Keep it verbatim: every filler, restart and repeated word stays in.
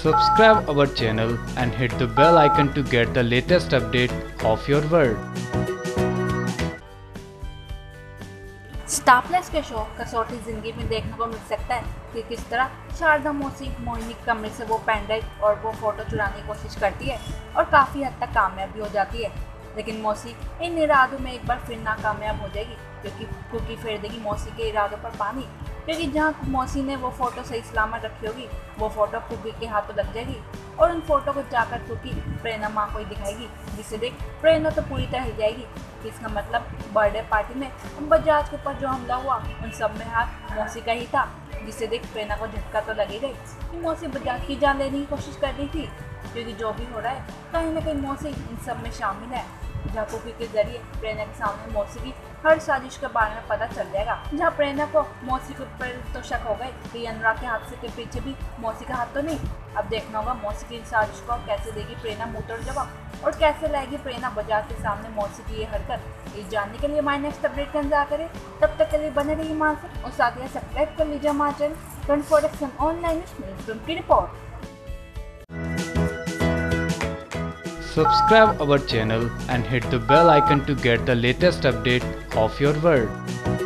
Subscribe our channel and hit the bell icon to get the latest update of your world. Star plus के show Kasauti Zindagi में देखने को मिल सकता है कि किस तरह शारदा मौसी मोहिनी के कमरे से वो पेन ड्राइव और वो फोटो चुराने की कोशिश करती है और काफ़ी हद तक कामयाब भी हो जाती है। लेकिन मौसी इन इरादों में एक बार फिर नाकामयाब हो जाएगी क्योंकि कुकी फेर देगी मौसी के इरादों पर पानी, क्योंकि जहाँ मौसी ने वो फ़ोटो सही सलामत रखी होगी वो फ़ोटो कुकी के हाथों लग जाएगी और उन फोटो को जाकर कुकी प्रेरणा माँ को ही दिखाएगी, जिसे देख प्रेरणा तो पूरी तरह हिल जाएगी। इसका मतलब बर्थडे पार्टी में बजाज के ऊपर जो हमला हुआ उन सब में हाथ मौसी का ही था, जिसे देख प्रेरणा को झटका तो लगेगा कि मौसी बजाज की जान लेने की कोशिश कर रही थी, क्योंकि जो भी हो रहा है कहीं ना कहीं मौसी इन सब में शामिल है। जहाँ कुकी के जरिए प्रेरणा के सामने मौसी की हर साजिश के बारे में पता चल जाएगा। जहाँ प्रेरणा को मौसी के ऊपर तो शक हो गए कि अनुराग के हाथ से के पीछे भी मौसी का हाथ तो नहीं। अब देखना होगा मौसी की इन साजिश को कैसे देगी प्रेरणा मुंह तोड़ जवाब और कैसे लाएगी प्रेरणा बाजार के सामने मौसी की ये हरकत। ये जानने के लिए हमारे नेक्स्ट अपडेट का इंतजार करें। तब तक के लिए बने रहिए हमारे साथ और साथ ही सब्सक्राइब कर लीजिए हमारे channel twenty four X online news की report. Subscribe our channel and hit the bell icon to get the latest update of your world.